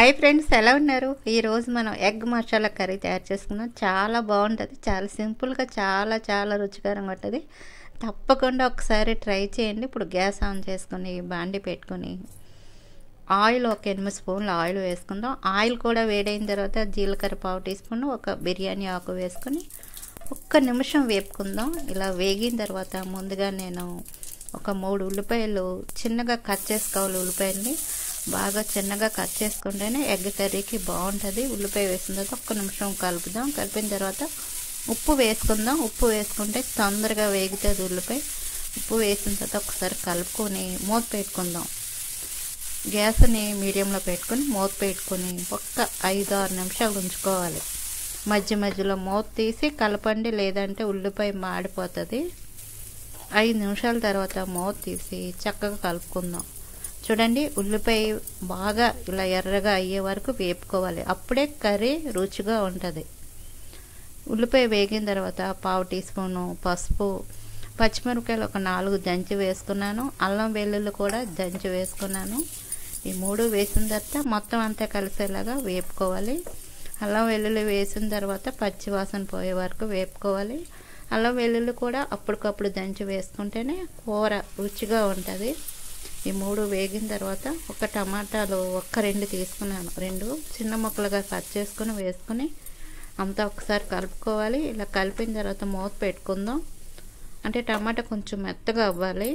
Hi friends, ఎలా ఉన్నారు? ఈరోజు మనం ఎగ్ మసాలా కర్రీ తయారు చేసుకున్నాం. చాలా బాగుంటుంది, చాలా సింపుల్గా, చాలా చాలా రుచికరంగా ఉంటుంది. తప్పకుండా ఒకసారి ట్రై చేయండి. ఇప్పుడు గ్యాస్ ఆన్ చేసుకొని బాండి పెట్టుకొని ఆయిల్ ఒక 8 స్పూన్లు ఆయిల్ వేసుకుందాం. ఆయిల్ కూడా వేడైన తర్వాత జీలకర్ర పావు టీ స్పూన్, ఒక బిర్యానీ ఆకు వేసుకొని ఒక్క నిమిషం వేపుకుందాం. ఇలా వేగిన తర్వాత ముందుగా నేను ఒక 3 ఉల్లిపాయలు చిన్నగా కట్ చేసుకోవాలి. ఉల్లిపాయల్ని బాగా చిన్నగా కట్ చేసుకుంటేనే ఎగ్ కర్రీకి బాగుంటుంది. ఉల్లిపాయ వేసిన తర్వాత ఒక్క నిమిషం కలుపుదాం. కలిపిన తర్వాత ఉప్పు వేసుకుందాం. ఉప్పు వేసుకుంటే తొందరగా వేగుతుంది ఉల్లిపాయ. ఉప్పు వేసిన తర్వాత ఒకసారి కలుపుకొని మూత పెట్టుకుందాం. గ్యాస్ని మీడియంలో పెట్టుకొని మూత పెట్టుకొని ఒక్క 5-6 నిమిషాలు ఉంచుకోవాలి. మధ్య మధ్యలో మూత తీసి కలపండి, లేదంటే ఉల్లిపాయ మాడిపోతుంది. 5 నిమిషాల తర్వాత మూత తీసి చక్కగా కలుపుకుందాం. చూడండి, ఉల్లిపాయ బాగా ఇలా ఎర్రగా అయ్యే వరకు వేపుకోవాలి. అప్పుడే కర్రీ రుచిగా ఉంటుంది. ఉల్లిపాయ వేగిన తర్వాత పావు టీ స్పూను పసుపు, పచ్చిమిరపకాయలు ఒక 4 దంచి వేసుకున్నాను. అల్లం వెల్లుల్లి కూడా దంచి వేసుకున్నాను. ఈ 3 వేసిన తర్వాత మొత్తం అంతా కలిసేలాగా వేపుకోవాలి. అల్లం వెల్లుల్లి వేసిన తర్వాత పచ్చి వాసన పోయే వరకు వేపుకోవాలి. అల్లం వెల్లుల్లి కూడా అప్పటికప్పుడు దంచి వేసుకుంటేనే కూర రుచిగా ఉంటుంది. ఈ 3 వేగిన తర్వాత ఒక టమాటాలు 2 తీసుకున్నాను. 2 చిన్న ముక్కలుగా కట్ చేసుకుని వేసుకుని అంతా ఒకసారి కలుపుకోవాలి. ఇలా కలిపిన తర్వాత మూత పెట్టుకుందాం. అంటే టమాటా కొంచెం మెత్తగా అవ్వాలి.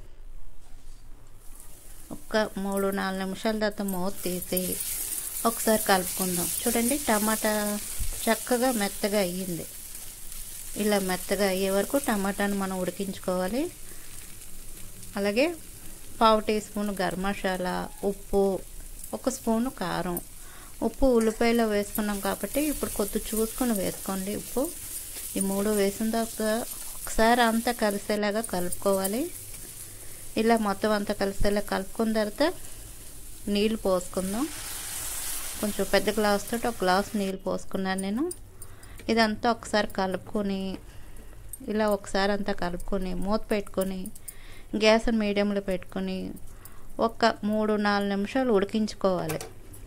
ఒక 3-4 నిమిషాల తర్వాత మూత తీసి ఒకసారి కలుపుకుందాం. చూడండి, టమాటా చక్కగా మెత్తగా అయ్యింది. ఇలా మెత్తగా అయ్యే వరకు టమాటాను మనం ఉడికించుకోవాలి. అలాగే పావు టీ స్పూన్ గరం మసాలా, ఉప్పు, 1 స్పూను కారం. ఉప్పు ఉల్లిపాయలో వేసుకున్నాం కాబట్టి ఇప్పుడు కొద్ది చూసుకొని వేసుకోండి ఉప్పు. ఈ 3 వేసిన తర్వాత ఒకసారి అంతా కలిసేలాగా కలుపుకోవాలి. ఇలా మొత్తం అంతా కలిసేలా కలుపుకున్న తర్వాత నీళ్ళు పోసుకుందాం. కొంచెం పెద్ద గ్లాస్ తోటి 1 గ్లాస్ నీళ్ళు పోసుకున్నాను నేను. ఇదంతా ఒకసారి కలుపుకొని ఇలా ఒకసారి అంతా కలుపుకొని మూత పెట్టుకొని గ్యాస్ మీడియంలో పెట్టుకొని ఒక 3-4 నిమిషాలు ఉడికించుకోవాలి.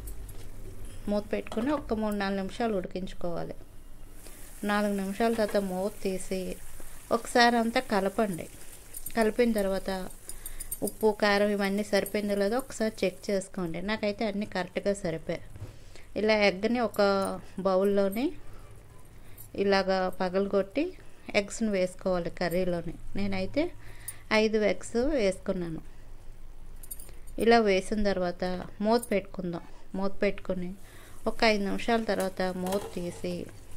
మూత పెట్టుకొని ఒక 3-4 నిమిషాలు ఉడికించుకోవాలి. 4 నిమిషాల తర్వాత మూత తీసి ఒకసారి అంతా కలపండి. కలిపిన తర్వాత ఉప్పు కారం ఇవన్నీ సరిపోయిందో లేదో ఒకసారి చెక్ చేసుకోండి. నాకైతే అన్నీ కరెక్ట్గా సరిపోయాయి. ఇలా ఎగ్ని ఒక బౌల్లోని ఇలాగా పగలగొట్టి ఎగ్స్ని వేసుకోవాలి కర్రీలోని. నేనైతే 5 ఎగ్స్ వేసుకున్నాను. ఇలా వేసిన తర్వాత మూత పెట్టుకుందాం. మూత పెట్టుకొని ఒక 5 నిమిషాల తర్వాత మూత తీసి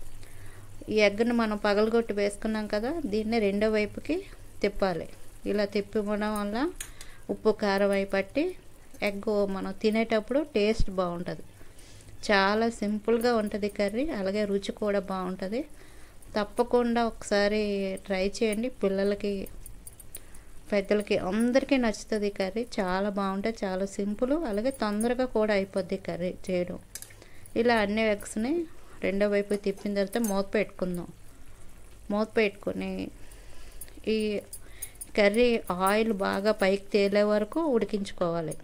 ఈ ఎగ్ని మనం పగలగొట్టి వేసుకున్నాం కదా, దీన్ని రెండో వైపుకి తిప్పాలి. ఇలా తిప్పడం వల్ల ఉప్పు కారం అయి పట్టి ఎగ్ మనం తినేటప్పుడు టేస్ట్ బాగుంటుంది. చాలా సింపుల్గా ఉంటుంది కర్రీ, అలాగే రుచి కూడా బాగుంటుంది. తప్పకుండా ఒకసారి ట్రై చేయండి. పిల్లలకి, పెద్దలకి అందరికీ నచ్చుతుంది కర్రీ. చాలా బాగుంటుంది, చాలా సింపుల్, అలాగే తొందరగా కూడా అయిపోద్ది కర్రీ చేయడం. ఇలా అన్ని ఎగ్స్ని రెండో వైపు తిప్పిన తర్వాత మూత పెట్టుకుందాం. మూత పెట్టుకొని ఈ కర్రీ ఆయిల్ బాగా పైకి తేలే వరకు ఉడికించుకోవాలి.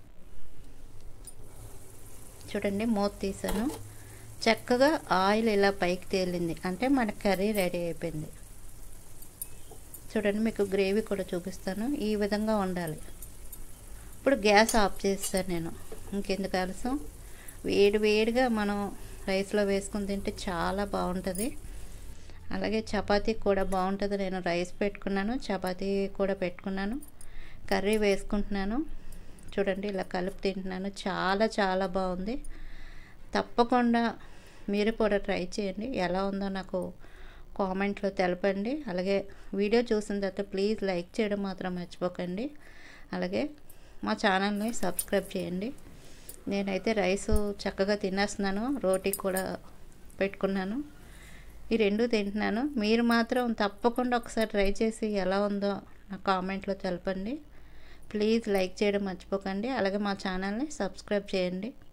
చూడండి, మూత తీసాను. చక్కగా ఆయిల్ ఇలా పైకి తేలింది అంటే మన కర్రీ రెడీ అయిపోయింది. చూడండి, మీకు గ్రేవీ కూడా చూపిస్తాను. ఈ విధంగా ఉండాలి. ఇప్పుడు గ్యాస్ ఆఫ్ చేస్తాను నేను. ఇంకెందుకు ఆలస్యం, వేడి వేడిగా మనం రైస్లో వేసుకుని తింటే చాలా బాగుంటుంది. అలాగే చపాతీ కూడా బాగుంటుంది. నేను రైస్ పెట్టుకున్నాను, చపాతీ కూడా పెట్టుకున్నాను, కర్రీ వేసుకుంటున్నాను. చూడండి, ఇలా కలిపి తింటున్నాను. చాలా చాలా బాగుంది. తప్పకుండా మీరు కూడా ట్రై చేయండి. ఎలా ఉందో నాకు కామెంట్లో తెలపండి. అలాగే వీడియో చూసిన తర్వాత ప్లీజ్ లైక్ చేయడం మాత్రం మర్చిపోకండి. అలాగే మా ఛానల్ని సబ్స్క్రైబ్ చేయండి. నేనైతే రైస్ చక్కగా తినేస్తున్నాను, రోటీ కూడా పెట్టుకున్నాను. ఈ 2 తింటున్నాను. మీరు మాత్రం తప్పకుండా ఒకసారి ట్రై చేసి ఎలా ఉందో నా కామెంట్లో తెలపండి. ప్లీజ్ లైక్ చేయడం మర్చిపోకండి. అలాగే మా ఛానల్ని సబ్స్క్రైబ్ చేయండి.